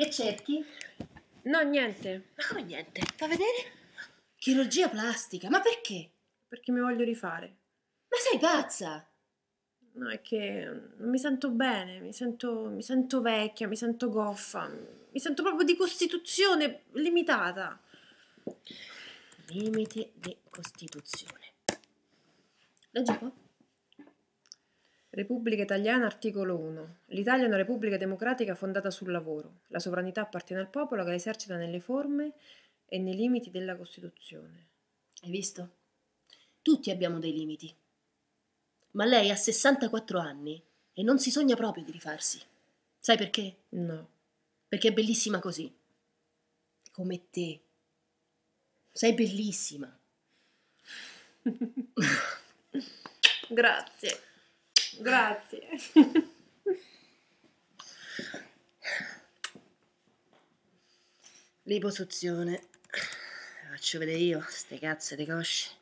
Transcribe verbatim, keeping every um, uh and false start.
Che cerchi? No, niente. Ma come niente? Fa vedere? Chirurgia plastica, ma perché? Perché mi voglio rifare. Ma sei pazza? No, è che non mi sento bene, mi sento, mi sento vecchia, mi sento goffa, mi sento proprio di costituzione limitata. Limiti di costituzione. Leggi un po'. Repubblica Italiana, articolo uno. L'Italia è una repubblica democratica fondata sul lavoro. La sovranità appartiene al popolo che la esercita nelle forme e nei limiti della Costituzione. Hai visto? Tutti abbiamo dei limiti. Ma lei ha sessantaquattro anni e non si sogna proprio di rifarsi. Sai perché? No. Perché è bellissima così. Come te. Sei bellissima. Grazie. Grazie. Liposuzione. Faccio vedere io, ste cazze di cosce.